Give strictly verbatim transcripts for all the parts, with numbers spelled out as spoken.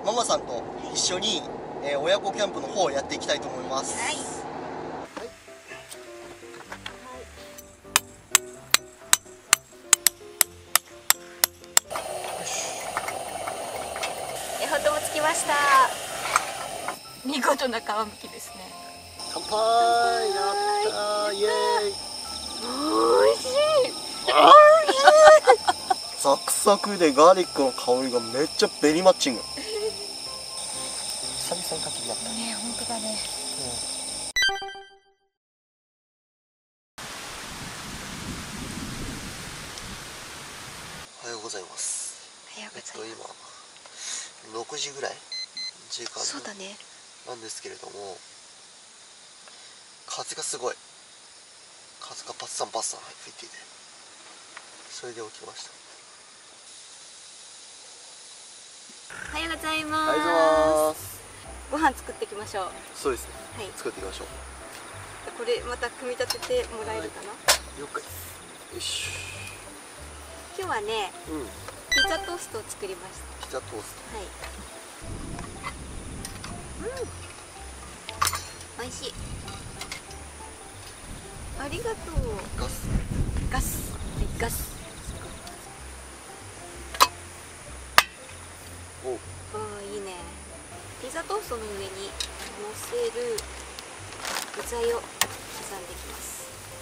ママさんと一緒に、えー、親子キャンプの方をやっていきたいと思います。 はい。えほともつきました。見事な皮むきですね。 乾杯。やったー、イエーイ。 おいしい。 サクサクでガーリックの香りがめっちゃベリーマッチング。久々に焚き火やったね、本当だね。 おはようございます。 おはようございます。 えっと今ろくじぐらい時間そうだね。 なんですけれども、風がすごい。風がパッサンパッサン吹いていて、それで起きました。 おはようございます。 おはようございます。 ご飯作っていきましょう。 そうですね。 はい。 作っていきましょう。 これまた組み立ててもらえるかな。 了解。よし。 今日はね、 うん。 ピザトーストを作りました。 ピザトースはい。うん。美味しい。ありがとう。 ト。ガス。 ガス。はい、ガス。 お。 ああ、いいね。ピザトーストの上に乗せる具材を刻んでいきます。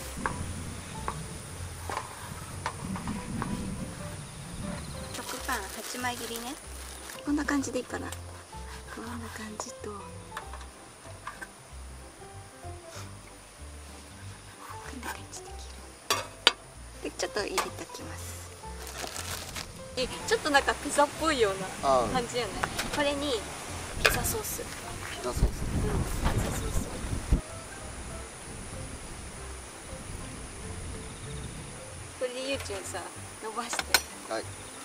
食パンはちまい切りね。こんな感じでいいかな。こんな感じと、こんな感じで切る。で、ちょっと入れておきます。え、ちょっとなんかピザっぽいような感じよね。これにピザソース。 ピザソース。 うん、ピザソース。これでゆうちゅんさ、伸ばして。 はい。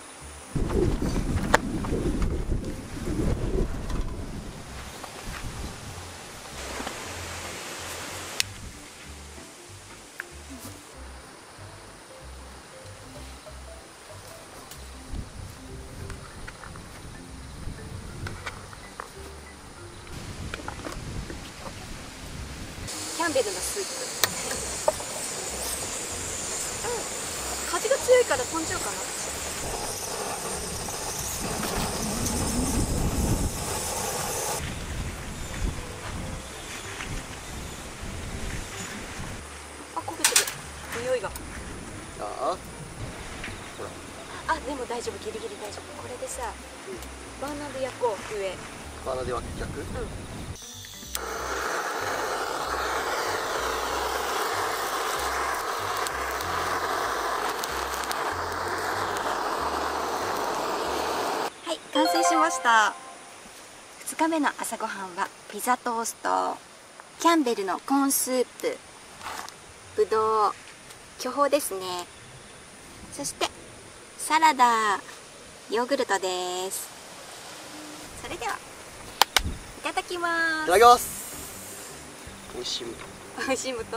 キャンベルのスープ。うん、風が強いから飛んじゃうかな。あ、焦げてる。匂いが。 ああ。ほら。 あ、でも大丈夫、ギリギリ大丈夫。これでさ、バーナーで焼こう、上。 バーナーでは逆。 うん。はい、完成しました。ふつかめの朝ごはんはピザトースト、キャンベルのコーンスープ、ぶどう、巨峰ですね。そしてサラダ、ヨーグルトです。それではいただきます。 いただきます。美味しい無糖。 美味しい無糖。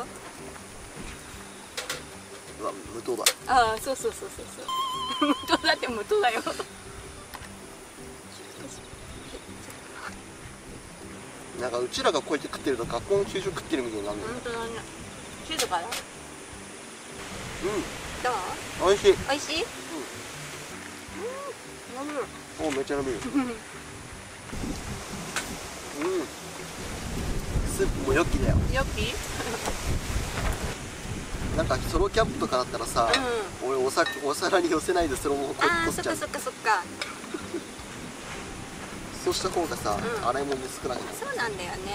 うわ、無糖だ。 ああ、そうそうそうそうそう。無糖だって無糖だよ。 なんかうちらがこうやって食ってると学校の給食食ってるみたいになるんだよ。 本当だね。静かだ。 うん。 どう？ 美味しい。 美味しい？うん。飲む。 お、めっちゃ飲める。うん。スープも良きだよ。 良き？ なんかソロキャンプとかだったらさ、うん、俺おさお皿に寄せないでそのままこうああ、そっかそっかそっか。 そうした方がさ、うん、洗い物で少ない。 そうなんだよね。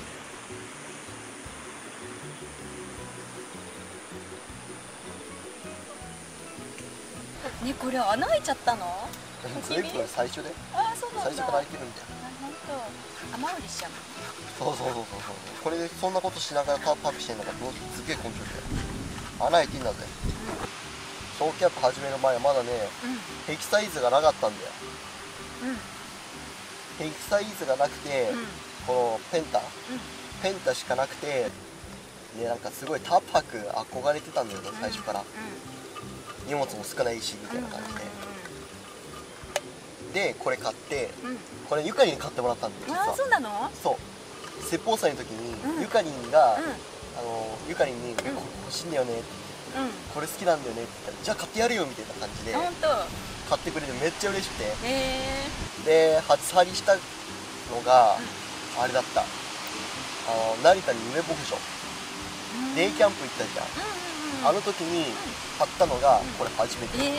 ね、これ穴開いちゃったの？ 全部最初で。 ああ、そうなんだ。 最初から開いてるんだよ。 あ、本当。雨漏りしちゃう。 そうそうそうそうそう。これでそんなことしながらパックしてんのがすげえ根性だよ。穴開いてんだぜ。ソロキャンプ始める前はまだね、うん、ヘキサイズがなかったんだよ。うん、ヘキサイズがなくて、うん、このペンタ、うん、ペンタしかなくて、ね、なんかすごいターパク憧れてたんだよね、最初から。うん、荷物も少ないしみたいな感じで。 でこれ買って、 うん、 これゆかりに買ってもらったんだよ実は。 あーそうなの？ そう説法祭の時に、 うんゆかりんが、 うんあのゆかりんに、これ欲しいんだよねって言って、 うんこれ好きなんだよねって言ったら、じゃあ買ってやるよみたいな感じで本当。 買ってくれてめっちゃ嬉しくて、 へで初張りしたのが、あれだった、あの成田に夢牧場え。 デイキャンプ行ったじゃん、 うんうんうん。 あの時に買ったのがこれ初めて。 へ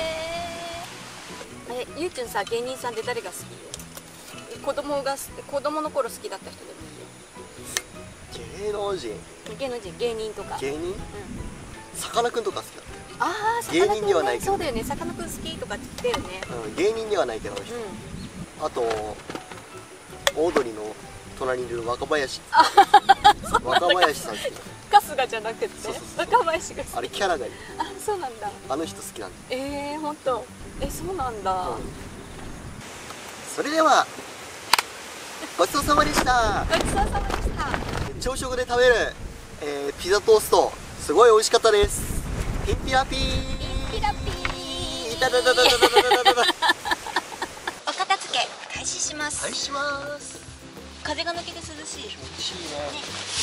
え。え、ゆうちゅんさ、芸人さんで誰が好き？子供がす子供の頃好きだった人でもいいよ。 芸能人、 芸能人、芸人とか。 芸人、 うん。 さかなクンとか好きだっああ、 芸人ではないけどそうだよね。さかなクン好きとかって言ってたよね。 た、うん、芸人ではないけどあの人、 うあとオードリーの隣にいる若林若林さん好きだ。 ん。春日じゃなくてそうそうそう若林が好き。 あれキャラがいい、 あ、そうなんだ。 あの人好きなんだ。 ええー、本当。え、そうなんだ。 うんそれではごちそうさまでした。 ごちそうさまでした。 朝食で食べる、えーピザトーストすごい美味しかったです。ピンピラピーピラピー。 いただだだだだだだだだお片付け開始します。 はいします。 風が抜けて涼しい。 気持ちいいね。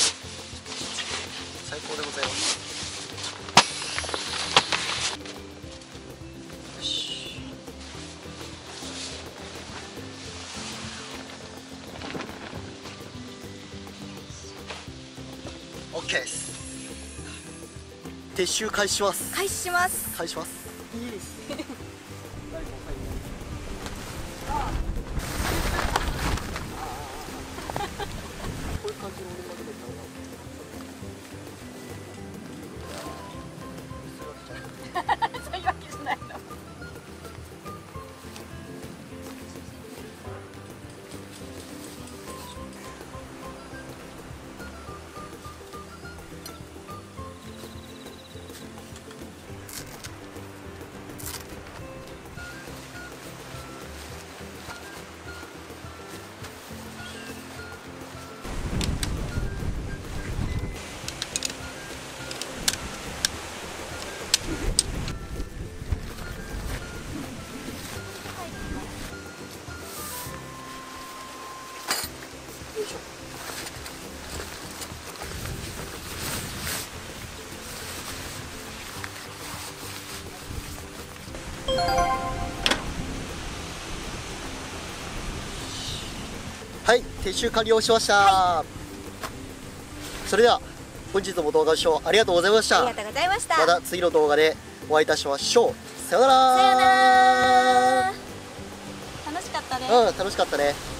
最高でございます。よし。オッケーです。撤収開始します。 開始します。 開始します。いいです。こういう感じの俺までだったら。 そういうわけじゃないの。 よいしょ。はい、撤収完了しました、それでは本日も動画視聴ありがとうございました。 ありがとうございました。 また次の動画でお会いいたしましょう。さようなら。 さようなら。楽しかったね。 うん、楽しかったね。